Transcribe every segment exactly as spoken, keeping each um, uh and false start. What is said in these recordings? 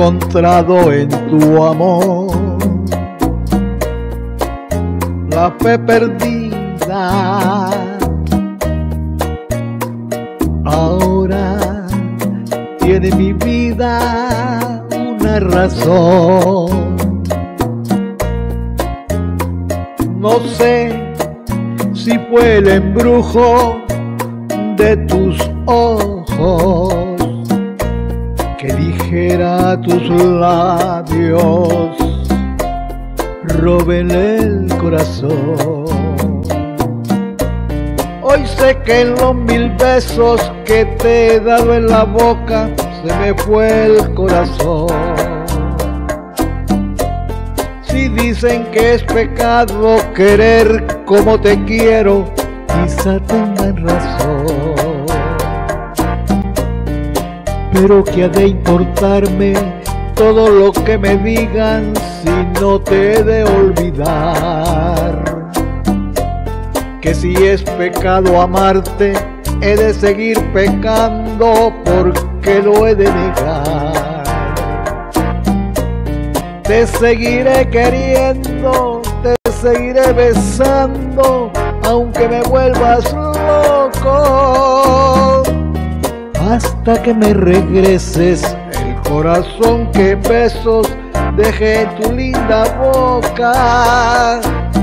encontrado en tu amor la fe perdida. Ahora tiene mi vida una razón. No sé si fue el embrujo de tus ojos que dijera a tus labios, róbenle el corazón. Hoy sé que en los mil besos que te he dado en la boca se me fue el corazón. Si dicen que es pecado querer como te quiero, quizá tengan razón. Pero ¿qué ha de importarme todo lo que me digan si no te he de olvidar? Que si es pecado amarte, he de seguir pecando porque lo he de negar. Te seguiré queriendo, te seguiré besando, aunque me vuelvas loco, hasta que me regreses el corazón que en besos dejé en tu linda boca.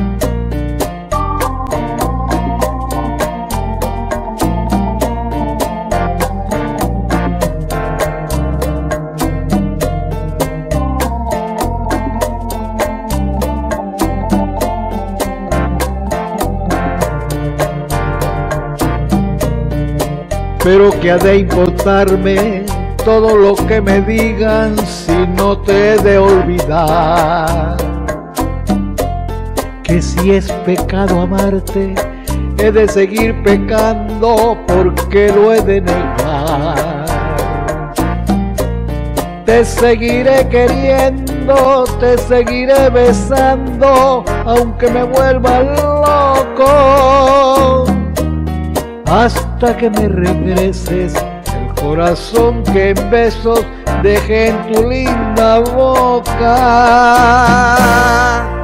Pero ¿qué ha de importarme todo lo que me digan si no te he de olvidar? Que si es pecado amarte, he de seguir pecando porque lo he de negar. Te seguiré queriendo, te seguiré besando, aunque me vuelva loco, hasta que me regreses el corazón que en besos dejé en tu linda boca.